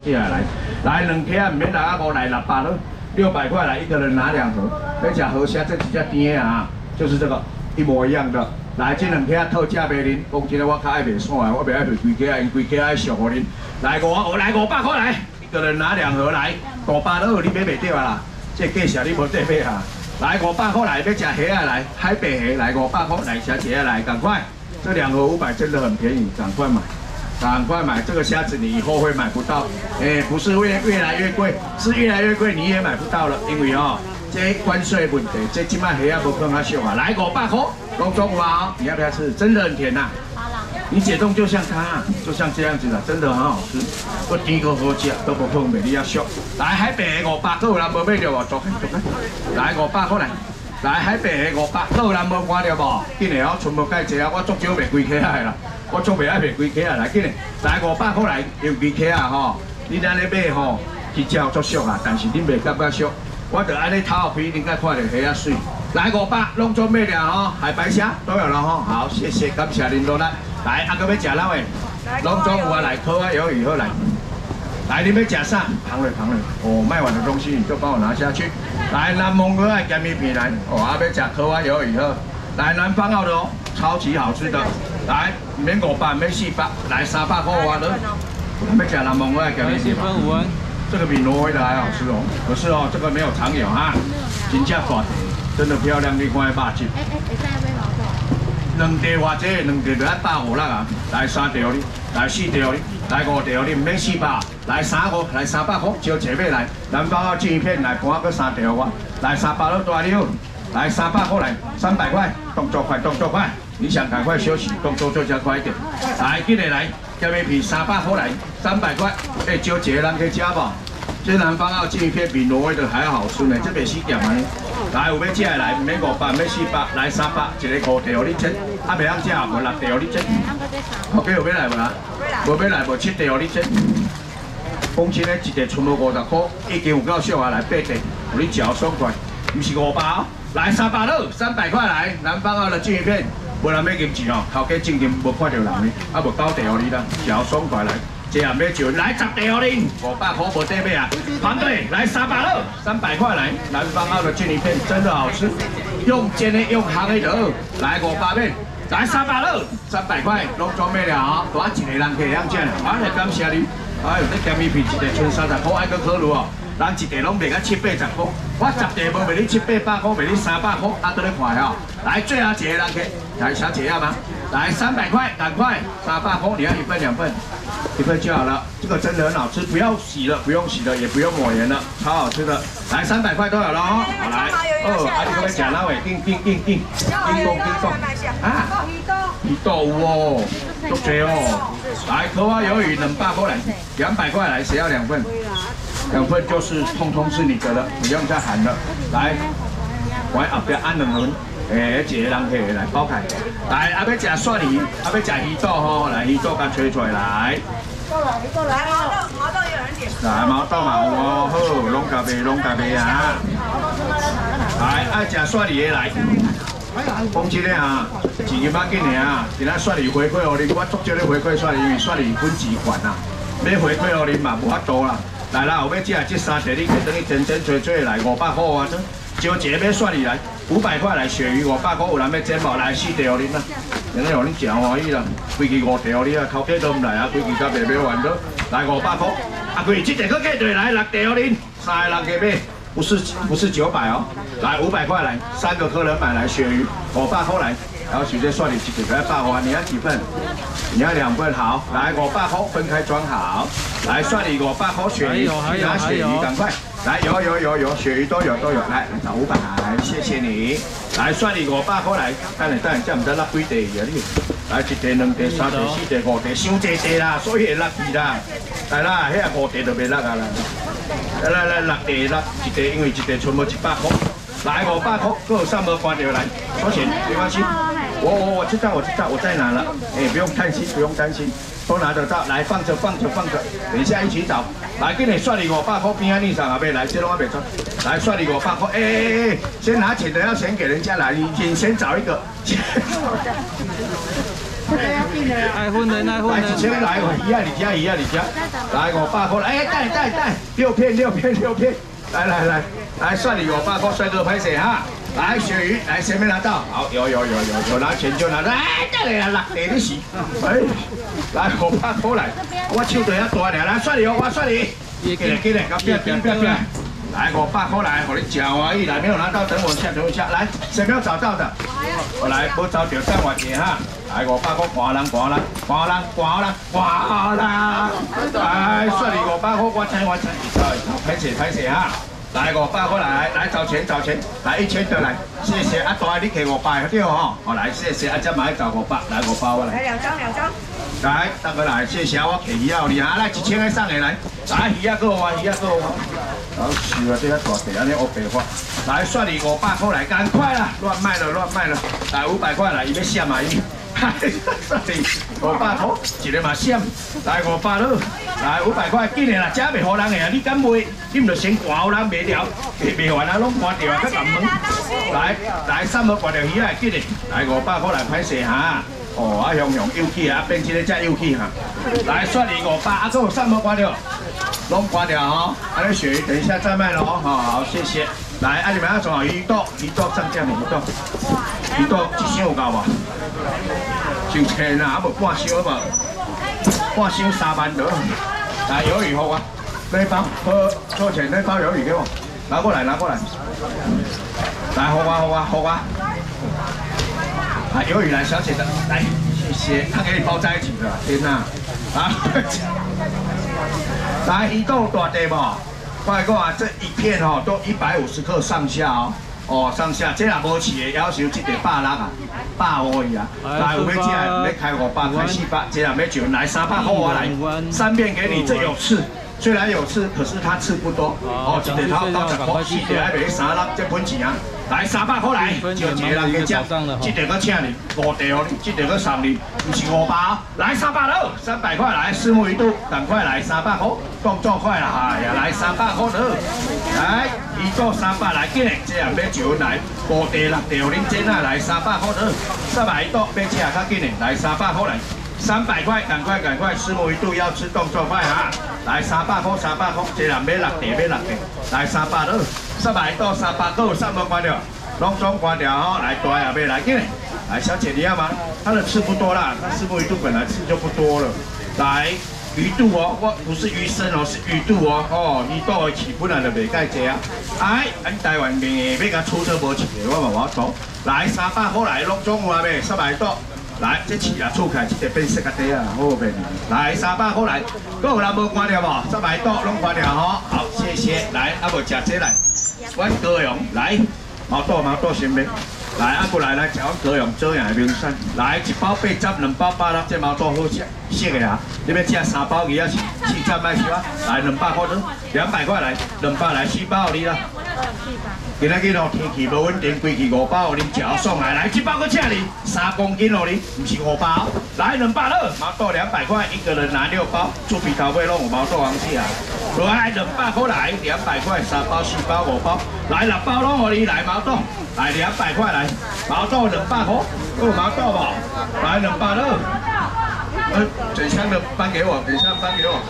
来2克唔免65，来600了，600块来，一个人拿2盒。别吃河虾，这几只甜的啊，就是这个一模一样的。来，这2克特价卖恁，讲真的，我较爱卖散的，我袂爱卖规克啊，因规克爱俗互恁。来500块来，一个人拿2盒来，500了，你买袂到啊啦，这价钱你无得买啊。来500块来，要吃虾啊来，海白虾来500块来，吃虾来，赶快，这2盒500真的很便宜，赶快买。 赶快买这个虾子，你以后会买不到。不是越来越贵，是越来越贵你也买不到了，因为这关税问题，这今麦虾无更加俗啊。来500块，龙中华，你要不要吃？真的很甜呐、你解冻就像它，就像这样子的，真的很好吃。我甜个好吃，都不碰美丽要俗。来海白500，都有人无买到无？走开。来500块来。 来海白虾500，都有人无看到无？紧来哦，全部介济啊！我足少卖规克啊啦，我足袂爱卖规克啊来，紧来，来500块来，用规克啊吼！你安尼买吼，去照足俗啊，但是你袂感觉俗。我着安尼头皮，你该看到虾啊水。来500，拢做咩了吼？海白虾都有了吼，好，谢谢，感谢您多来。来，阿哥要食哪位？拢总有啊，来烤啊鱿鱼好来。 来，你们夹上旁了。哦，卖完的东西你就帮我拿下去。来，南蒙哥爱干米皮来，要夹烤啊鱿鱼呵。来，南方澳的哦，超级好吃的。来，免500，免400，来300块哇的。要夹南蒙哥爱干米皮。这个比挪威的还好吃哦。可是哦，这个没有常有哈，真正大地，真的漂亮，你看肉质。2地或者2地就150啊，来3条哩，来4条哩，来5条哩，唔免400，来3个，来300块，招姐妹来，南方澳进一片来搬个3条哇，来300了大了，来300块来，300块，动作快，你想赶快休息，动作就加快一点，来，进来，加面皮300块来，300块，招姐人可以吃不？这南方澳进一片比挪威的还好吃呢，这边死咸啊！来，有要吃的来，唔免500，免400，来300，一个5条你整，袂晓吃啊，无6条你整。OK， 有要来无啦？无要来无7条你整。讲真诶，一个全部50块，已经有够俗啊！来8条，有你嚼爽快，唔是500哦，来300了，300块来，南方澳的进一片，无人要金钱哦，头家正经无看到人呢，啊无9条你啦，嚼爽快来。 这样要就来10条哩，500块无得买啊！团队来300了，300块来，南方澳的菌鱼片真的好吃，用煎的用烘的都来500片，来300了，300块拢装买了啊！多一个人可以养见了，啊，感谢你！哎呦，这咸鱼片一个剩30块，还阁考虑哦，人一个拢卖到7、80块，我10个无卖你7、800块，卖你300块，啊，倒咧快哦！来，最后一个人客，来小姐要吗？来300块，赶快300块，你要1份2份。 1份就好了，这个真的很好吃，不要洗了，不用洗了，也不用抹盐了，超好吃的。来300块都有了哦，好来，你可不可以讲那位？订啊，鱼豆有哦，足多哦。来，烤花鱿鱼200块来，200块来，谁要2份？2份就是通通是你的了，不用再喊了。来，我后边按2份。 一个人客来包开，来要吃蒜鱼，要吃鱼豆吼，来鱼豆甲吹出来，来毛豆有人点， 来毛豆嘛有哦，好，拢甲卖啊，来爱吃蒜鱼的来，讲真的啊，钱就要紧的啊，今仔蒜鱼回馈互你，我足少咧回馈蒜鱼，因为蒜鱼分几款啊，要回馈互你嘛无法度啦，来啦，有要吃这3条你可以等于煎吹来500块啊，招一个要蒜鱼来。 500块来鳕鱼，500块有人要煎无来4条恁啦，今日让恁食欢喜啦，规矩5条你啊，头家都唔来啊，规矩甲卖买完了，来500块，啊规矩这个价对来6条恁，3个人加买，不是900哦，来500块来，3个客人买来鳕鱼，500块来，然后直接算你几个100块，你要几份？你要2份好，来500块分开装好，来算你500块鳕鱼，去拿鳕鱼赶快。 来，有，鳕鱼都有，来找500，谢谢你。来，算你500块来，等下，这唔得落几地啊你？来1地、2地、3地、4地、5地，伤济地啦，所以会落去啦。来啦，遐5地就袂落啊啦。来6地落1地，因为1地全部100块。来500块，各有3无关掉来，收钱没关系。我知道，我在哪了？不用担心。 都拿得到，来放着，等一下一起找。来，给你算你500块，边安你上阿妹来，这拢还没赚。来算你500块，先拿钱的要先给人家来，你先找一个。 爱混人，爱混来人。 1000来，鱼啊，你家，鱼啊，你家，来500块，哎，带，6片，来算你500块，帅哥拍谁哈？来鳕鱼，来谁没拿到？好，有拿钱就拿，来，再来啦，6个你是，哎，来500块来，我手对遐大咧，来算你哦，我算你，给嘞，不要。 来500块来，给你讲完意来，没有拿到，等我一下，来，谁没有找到的？我来，不找就再换钱哈。来500块，挂人，来，算你500块，我猜，拍谢哈。来500块来找钱，来1000的来，谢谢啊，大你给500对哦，好来谢谢啊，再买找500，来500块来。 来2张。 来，大哥来，谢谢我客鱼啊，你啊，来1000个送的来，来鱼啊，给我，好笑啊，这个大地安尼黑白花，来算你500块来，赶快啦，乱卖了，来500块来，伊要闪嘛伊，算你500块，一个嘛闪，来500了，来500块，紧的啦，这袂好人的啊，你敢卖？你唔着先挂好人卖掉，卖完啊拢关掉啊，较难问。来3个挂掉鱼啊，紧的，来500块来拍摄哈。 哦，啊，雄有气啊，变这个才有气哈。来，算你500，啊，还有3个关掉，拢关掉哈。啊，你鳕鱼等一下再卖咯，好，谢谢。来，啊，你们要做好鱼肚上架的鱼肚，1箱有够无？上千啊，啊无半箱无？半箱3万多。来，鱿鱼给我，那包多少钱？那包鱿鱼给我，拿过来。来，给我。 啊，鱿鱼来，小姐的，来，谢谢，他给你包在一起的，天哪，啊，来鱼肚大地不？我来讲啊，这一片哦都150克上下上下，这若无饲的，要求这个160啊，150而已啊。来，有要这要开500，开400，这若要就来300块我来，3片给你，这有刺。 虽然有刺，可是它刺不多。哦，一个头到10块，4个还卖3粒，这本钱啊！来300块来，就一个人去吃，这个搁请你5袋哦，这个搁送你，不是500哦。来300了，300块来，虱目鱼肚，赶快来300块，动作快啦！哎呀，来300块了，来鱼肚300来，紧嘞，这样要就来5袋6袋，恁真啊来300块了，300鱼肚要吃较紧嘞，来300块来。 300块，赶快！虱目鱼肚要吃，动作快哈！来300块，这人要6袋，来300了，300到300够3个关掉，拢总关掉哈！来大也要来紧嘞！来小姐你要吗？它的刺不多啦，它虱目鱼肚本来刺就不多了。来鱼肚哦，我不是鱼身哦，是鱼肚哦。鱼肚的起本来就袂介济啊。哎，咱台湾面要甲出都无饲的，我嘛无做。来300块来，拢总有啊袂，300到。 来，这饲啊，厝开，这个变色个底啊，好便宜。来300块来，搁有人无关掉无？300多拢关掉吼。好，谢谢。来，啊无食这来，阮高雄来，毛肚先买。来，啊过来食阮高雄做样的名产。来，1包80，2包80，这毛肚好食，熟的啊。你要吃3包鱼啊，4只卖少啊。来200块多，200块来，200来4包你啦。 今仔日哦，天气无稳定，规气5包，恁食好爽来，1包搁请你3公斤哦，你唔是5包，来200了，毛肚200块，一个人拿6包，猪皮头尾拢有毛肚红起啊，来200块来，200块3包、4包、5包，来6包拢给你来毛肚，来200块来，毛肚200块，有毛肚无？来200了，整箱的搬给我，等一下搬给我。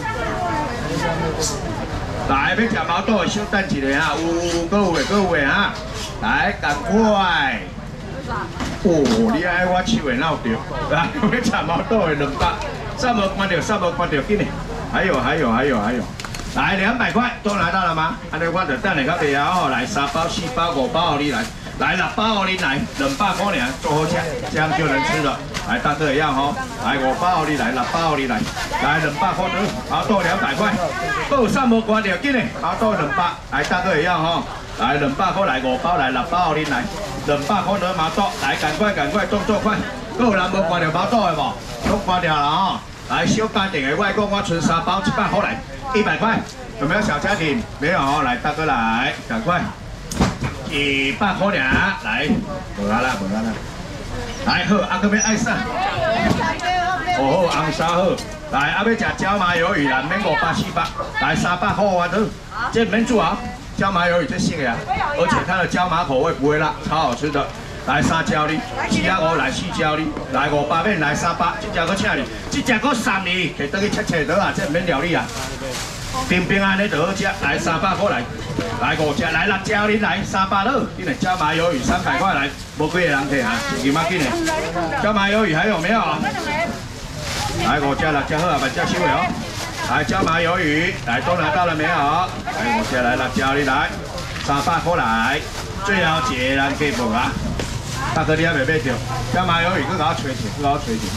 来，要吃毛肚的，稍等一下啊，各位啊，来，赶快！哦，你爱我手会闹着，来，要吃毛肚的200，3无关掉，紧嘞！还有，来200块，都拿到了吗？安尼我就等下到尾啊，来3包、4包、5包，你来6包你来，200块尔，做好吃，这样就能吃了。来，大哥也要吼，来5包你来，6包你来，来200块的，毛肚200块，够3无关掉，紧嘞，毛肚200，来大哥也要吼，来200块来5包来6包你来，200块的毛肚，来赶快动作快，够人无关掉毛肚的无？都关掉了吼，来小家庭的外公我存3包700块来，100块，有没有小家庭？没有哦，来大哥来，赶快。 100块尔，来，无啦啦，来好，啊，搁要爱啥？哦好，红烧好，来，啊要食椒麻鱿鱼啦，免500、400，来300块我都，这免煮啊，椒麻鱿鱼最新的啊，而且它的椒麻口味不会辣，超好吃的。 来3招你，450来4招你，来500免来300，这只搁请你，这只搁送你，摕倒去切切倒啊，这唔免料理啊。冰冰安尼就好食，来300块来，来5只，来6招你来300了，今日椒麻鱿鱼300块来，无几个人摕啊，一斤仔紧的。椒麻鱿鱼还有没有？来5只6只好啊，慢只收了哦。来椒麻鱿鱼，来都拿到了没有？来5只来6招你来，300块来，最后一个人给无啊？大哥你还未买着？椒麻鱿鱼，佮我找一，佮我找一。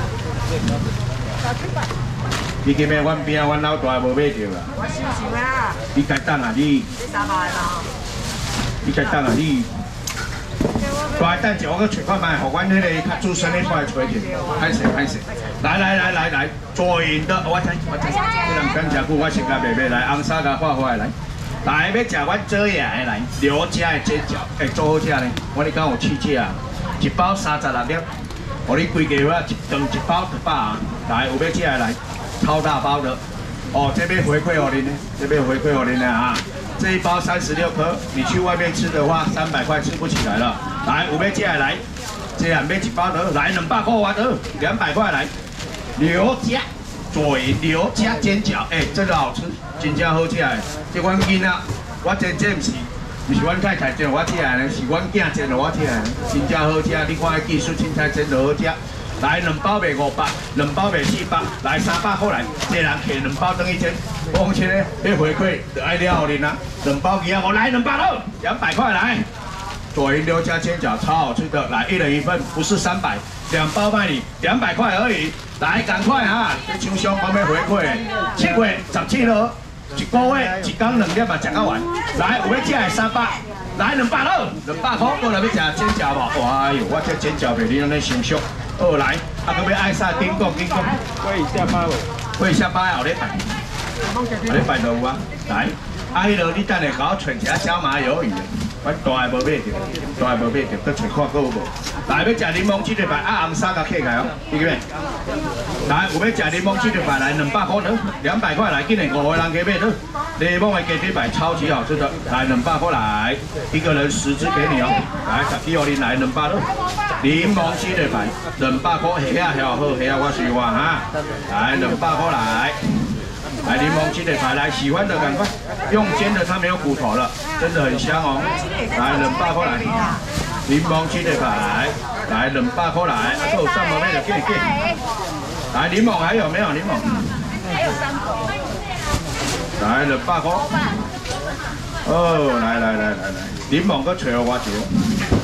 你今日阮边阮老大无买着啦。 我收收啊。 你该等啊你。 你300啦。 你该等啊你。大等者，我搁找看卖，互阮迄个较资深的出来找去。歹势歹势，来，做赢的，我知。这人讲真久，我先甲妹妹来，红沙甲画画来。来要食阮遮样的来，刘家的煎饺，会做好食呢。我你讲有试食啊，一包36粒，互你规个话一顿一包100啊。来，有要食的来。超大包的，哦，这边回馈哦您，这边回馈哦您的啊，这一包36颗，你去外面吃的话，300块吃不起来了。来，有要吃的来，这样买一包的，来200块我的，200块来，刘家左营刘家煎饺，真的好吃，真正好吃的。这阮囡仔，我煎这不是阮太太煎我吃的呢，是阮囝煎的我吃的，真正好吃。你看技术凊彩煎就好吃。来2包卖500，2包卖400，来300块来，这人摕2包等于煎。而且呢，要回馈就爱了恁啊，2包几啊？我来200了，200块来。左营刘家煎饺超好吃的，来1人1份，不是300，2包卖你200块而已。来，赶快哈！这厂商我要回馈，7月17号，1个月1天2粒嘛食到完。来，有要吃的300。来200了，200块，过来要食煎饺无？哇哟，我这煎饺袂你安尼成熟。好来，啊，搁要爱啥？顶讲。 可以下班无？ 可以下班后礼拜，后礼拜就有啊。来，啊，迄落你等下甲我找一下椒麻鱿鱼的，阮大个无买着，搁找看搁有无？来，要食柠檬鸡腿排，啊，红沙甲起来哦，你个咩？来，有要食柠檬鸡腿排，来200块的，200块来，今年5个人给买的。柠檬的鸡腿排超级好吃的，来200块来，一个人10只给你哦。来，10支互恁来200了。柠檬鸡腿排200块，虾啊好，虾啊我随我哈。来200块来，来柠檬鸡腿排来，喜欢的赶快，用煎的它没有骨头了，真的很香哦。来200块来，柠檬鸡腿排，来200块来，啊，还有3毛妹的给。来柠檬还有没有柠檬？ 还有3口。 来200块。哦，来，柠檬搁找我一个。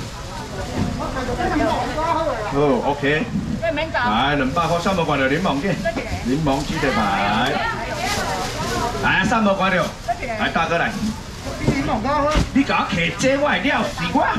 好 ，OK。来200块，3毛块就柠檬嘅，柠檬鸡腿排。来3毛块了，来大哥来。你甲我摕这我会了，是我。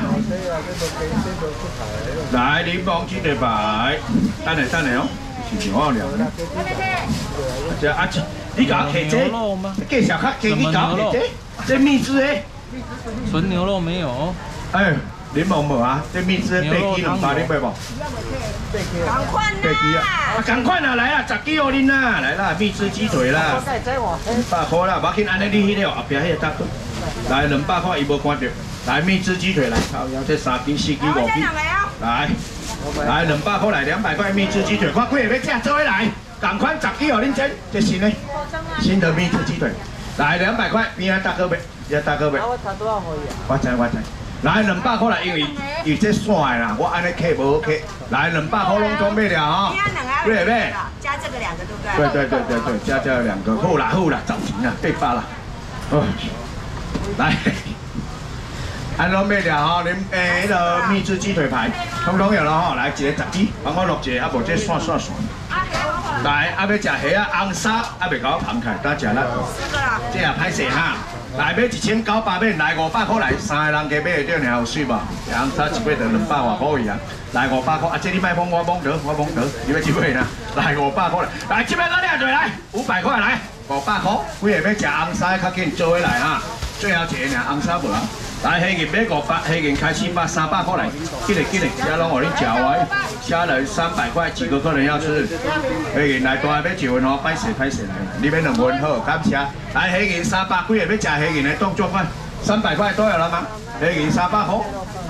来柠檬鸡腿排，等下哦，是我了呢。这啊，你甲我摕这，介绍较低，你甲我摕这蜜汁诶。 纯牛肉没有。 哎。柠檬无啊？这蜜汁8支200，你买无？ 赶快啦！ 啊，赶快啦，来啦，10支互恁啦，来啦，蜜汁鸡腿啦，200块啦，无要紧，安尼你迄个后壁迄个大哥，来200块，伊无看到，来蜜汁鸡腿来，好，这3支、4支、5支，来200块来，200块蜜汁鸡腿，看几个要吃，做伙来，赶快10支互恁煎，这新的蜜汁鸡腿，来200块，边仔大哥买，大哥买，我知。来200块来，因为这线的啦，我安尼客无好客。来200块拢总买了哈，对不对？ 加这个2个，对不对？ 对，加2个，好啦，找钱啦，800啦。哦，来，安拢买了哈，恁迄个蜜汁鸡腿排，统有了哈，来一个10支，帮我录一个，啊无这算。来，啊要食虾啊，红沙啊未甲我捧开，等食啦。这也歹势哈。来买1900免，来500块来，3个人加买会着尔有水无？红沙一尾就200外块伊啊，来500块，啊这你卖摸我摸得，你要几尾呢？来500块来这边搁掠落来，500块来，500块，几个要食红沙较紧做起来哈，最后一个尔红沙无啊。来，虾仁买500，虾仁开400、300块来，紧嘞，这拢互恁食完，虾仁300块，几个客人要吃？虾仁来大要一份哦，歹势来，你要2份好，感谢。来，虾仁300，几个要食虾仁的动作快，300块都有了吗？虾仁300块，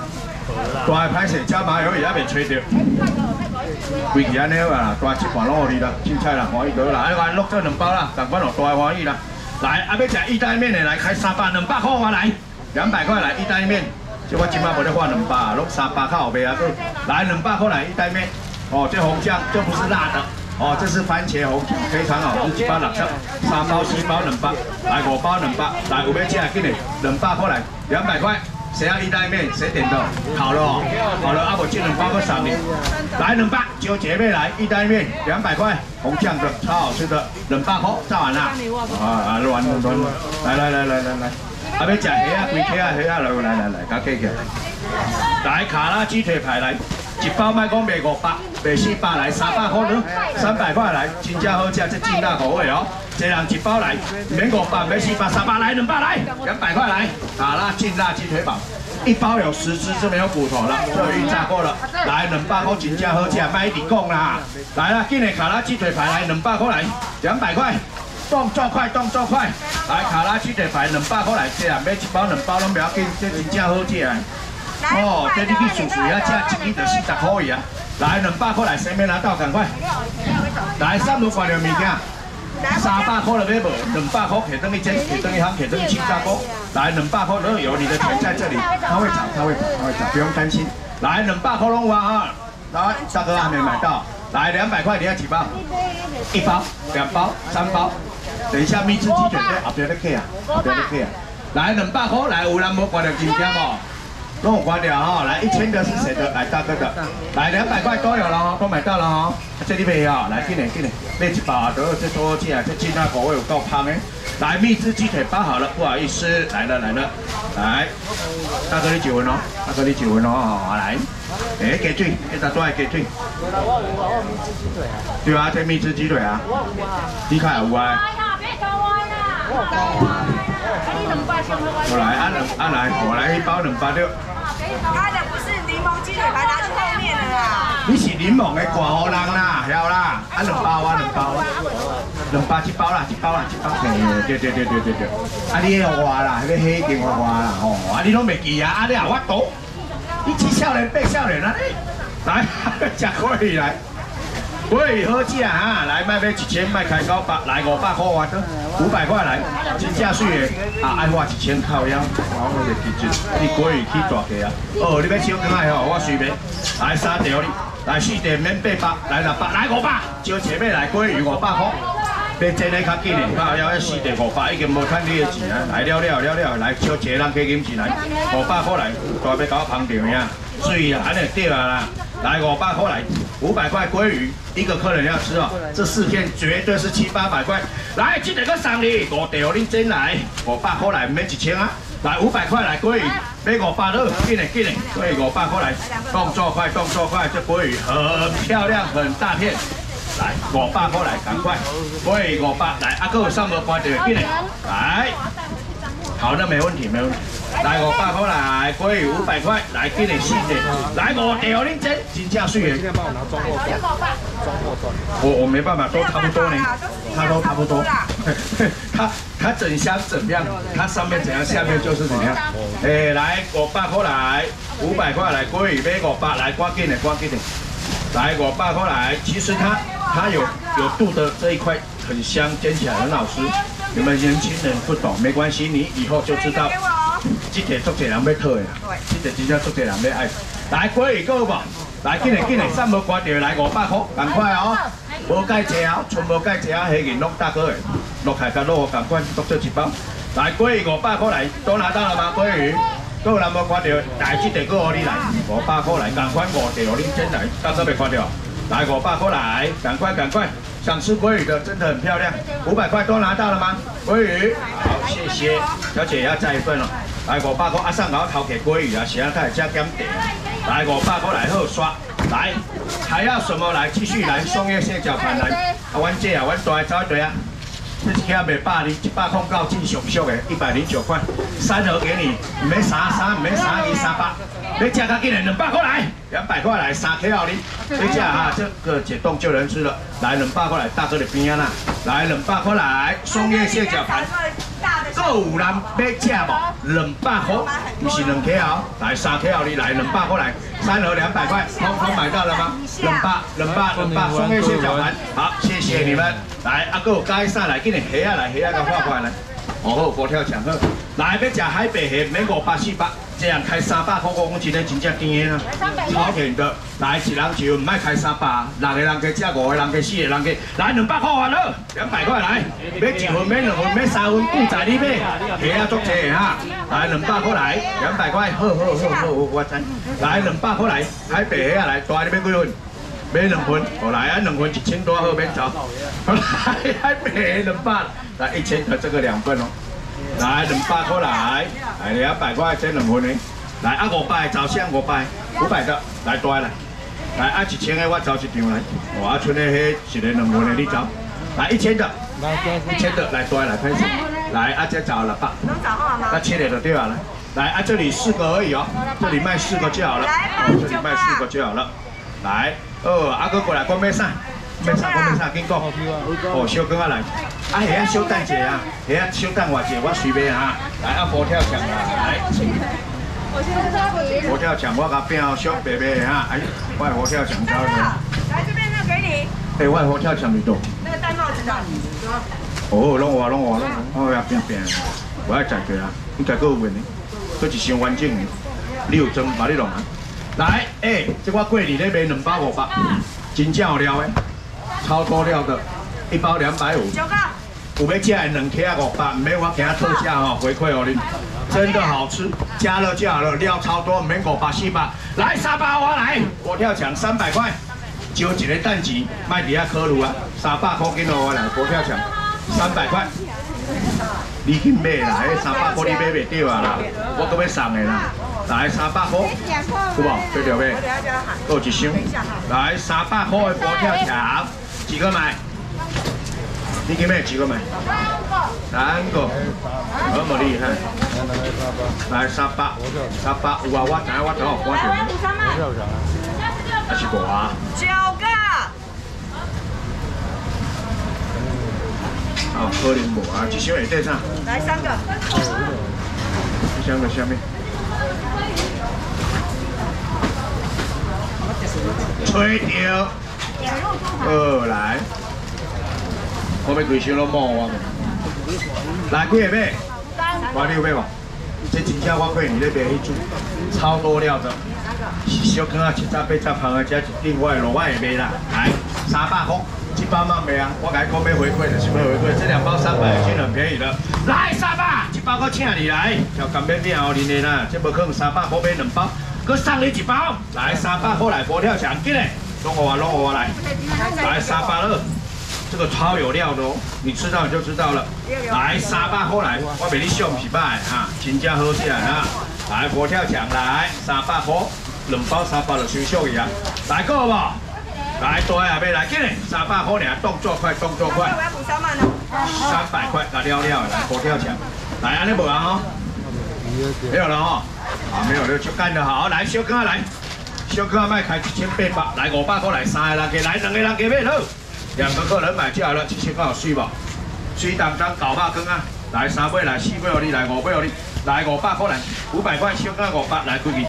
大歹势，加麻油也未吹到，规气安尼啊，大一盘拢互你啦，凊彩啦，欢喜倒啦，安落这2包啦，同款哦，大欢喜啦。来，要吃意大利面的来开300，200块我来，200块来意大利面。 这我今麦无咧换200，拢300较后边啊，来200块来意大利面。哦，这红酱这不是辣的，哦，这是番茄红酱，非常好吃，1包60，3包4包200，来5包200，来有要吃的紧嘞，200块来，200块，谁要意大利面谁点的？好了哦，好了，啊无这2包我送你，来200，就姐妹来意大利面200块，红酱的超好吃的，200块，炸完啦，乱，来。 啊，要食虾啊，规虾啊，虾啊，来，甲起起来。来卡拉鸡腿排来，1包卖讲卖500，卖400来，300块呢，300块来，真正好吃，这劲辣口味哦。一人1包来，免500，免400，300来200来，200块来，卡拉劲辣鸡腿堡，1包有10只，这没有骨头了，这有预炸过了。来200块，真正好吃，卖一直讲啦。来啦，今日卡拉鸡腿排来200块来，200块。 动作快，来卡拉鸡腿排200块来吃啊，买1包2包拢不要紧，这真正好吃啊！哦，这你去数数遐吃1支就40块啊！来200块来，谁没拿到赶快！来3如关了物件，300块了买无？200块摕等于煎，摕等于烘，摕等于气炸锅。来200块都有，你的钱在这里，他会找，不用担心。来200块拢有啊！来，大哥还没买到，来200块你要几包？1包、2包、3包。 等一下，蜜汁鸡腿在后边咧客啊，后边咧客啊。来200块，来有人无关了金条无？拢有关了哈。来1000的是谁的？来大哥的。来200块都有了哈，都买到了哈。这里没有，来紧点，买1包都有这多好吃啊！这劲辣口味有够香诶。来蜜汁鸡腿包好了，不好意思，来了，来，大哥你1份哦，好来。哎，鸡腿，这搭多系鸡腿。对啊，这蜜汁鸡腿啊。你看有啊？ 我来，来，我来1包200六。 他的不是柠檬鸡腿排，拿去后面的啦。 你是柠檬的挂好人啦，晓啦。2包啊，2包，1包啦，1包。对。啊，你迄个话啦，迄个黑电话啦，吼，啊你拢袂记啊，啊你也有法度。你7少年8少年啊你，来吃可以来。 喂，好吃啊！来卖1000，卖开高8，来500块我得500块来，真正水的啊！爱花1000靠腰，我袂记住，你鲑鱼去大价啊！哦，你要小羹的吼，我随便来3条你，来4条免800，来600，来500，招姐妹来鲑鱼500块，要真的较紧的，靠腰4条500，已经无趁你的钱啊！来了，来招一个人加金钱来，500块来，大要搞捧场呀！水啊，安尼对啊啦！来500块来，500块鲑鱼。 1个客人要吃哦，这4片绝对是700、800块。来，这个送你5条，恁真来500块来，免1000啊。来500块来鲑鱼，买500了，紧嘞，鲑鱼500块来，动作快，这鲑鱼很漂亮，很大片。来500块来，赶快，鲑鱼500来，啊，各有上无关的，紧嘞，来。 好，那没问题。来500块来，鲑鱼500块，来给你4条，来5条恁真正水的。今天帮我拿装货段。我没办法，都差不多呢，它都差不多。它整箱怎么样？它上面怎样，下面就是怎样。哎，来500块来，500块来鲑鱼买500来，赶紧的。来500块来，其实它有肚的这一块很香，煎起来很好吃。 你们年轻人不懂没关系，你以后就知道。这个足侪人要讨的啦，这个真正足侪人要爱。来鲑鱼够无？来紧嘞，三无关掉来500块，赶快哦！无介济啊，全无介济啊，黑银拢大哥的，落海甲落，赶快剁这1包。来鲑鱼500块来，都拿到了吗？鲑鱼，够人无关掉，来这个够你来，500块来，赶快5条，恁先来，大哥没关掉。来500块来，赶快！想吃鲑鱼的真的很漂亮，500块都拿到了吗？鲑鱼，好，谢谢，小姐也要再1份哦。来500块，啊上搞头给鲑鱼啊，其他开始加减点。来500块来后刷，来还要什么来？继续来松叶蟹脚盘来，啊，阮这啊，阮大走一堆啊。 这一盒卖109进上俗的109块，3盒给你，唔免3，唔免3，2、300，你吃较紧的200块来，200块来3克哦你，你吃哈，这个解冻就能吃了，来200块来，大哥的边啊啦，来200块来，松叶蟹脚盘，够各有人要吃无？200块，不是2 K 哦，来3 K 哦，你来200块来，3盒200块，通买到了吗？200，双叶蟹脚盘，好，谢谢你们。来，啊，有该上来，今日虾啊来，虾啊甲画过来。哦好，锅跳墙好。来要吃海白蟹，免500、400，这样开300块，我讲真的真正甜的啊，超甜的。来，一人就唔爱开300，6个人加吃5个人加4个人加，来200块完了，200块来，要1份免2份免3份，顾在你买，虾啊足济哈。来200块来，200块，好，我知。来200块来，海白蟹啊来，大你要几份？买2份，好来啊，2份1000多好免走。来海白蟹200，来1000的这个2份哦。来200块来200块这2份呢。来啊500照相500的来大来。来啊1000的我走一张来，我啊剩的迄一个2份的你走。来1000的，1000的来大来开始。来啊这找600。 能找好吗？ 那切点就对了。来啊这里4个而已哦，这里卖4个就好了。这里卖4个就好了。来。阿哥过来，我买啥？买啥？紧讲。哦，小哥啊来，啊虾小等者啊，虾小等偌者，我随便啊。来啊，佛跳墙啊，来。佛跳墙我甲变小白白的哈，哎，我佛跳墙找你。 来这边那给你。 哎，我佛跳墙里头。 那个戴帽子的。 哦，弄我，我要变，我要解决啊，应该够有问题，佫一箱完整的，你有装把你弄啊。来，这我过年咧卖2包500，真正有料的，超多料的，一包250。有要吃的2 K 500，唔免我给他特价哦，回馈哦你，真的好吃，加热就好了，料超多，唔免500、400，来300我来，我跳墙300块，招一个蛋钱，卖伫遐考虑啊，300块紧哦我来，我跳墙300块。你去买啦，迄300块你买袂到啊啦，我搁要送的啦。来300块，有无？对着买，够一箱。来300块的佛跳墙，几个买？你去买几个买？3个，那么厉害。来300，有啊，我知影，我正好看着。还是无啊？9个。哦，可能无啊，一箱会得啥？ 来3个。 一箱个啥物？吹掉。来，我要规箱拢摸我。来，几个买？我你有买无？这真正我过年咧卖迄种超多料的，小羹啊7扎8扎香啊，加另外额外会卖啦。来，300块。1包慢卖啊！我甲你讲要回馈的，是要回馈。这2包300已经很便宜了。来300，1包我请你来，条干面面哦，恁的啦，这无可能300块买2包，佮送你1包。来300块来佛跳墙，进来，弄我来，来300了，这个超有料的哦，你吃到你就知道了。来300块来，我俾你上是歹啊，真正好食啊！来佛跳墙来300块，2包300就收俗去啊！来个无？来，大啊，要来，紧嘞，300块尔，动作快。 我要补3万哦。 300块，甲了来，佛跳墙，来，安尼无啊吼？没有了哈，啊，没有了，就干得好，来，小哥来，小哥卖开1800，来500块来3个人给，来2个人给买好，2个客人买就好了，7000块有水无？水当当9百根啊，来3杯来4杯哦你，来5杯哦你，来500块来，500块小哥500来几个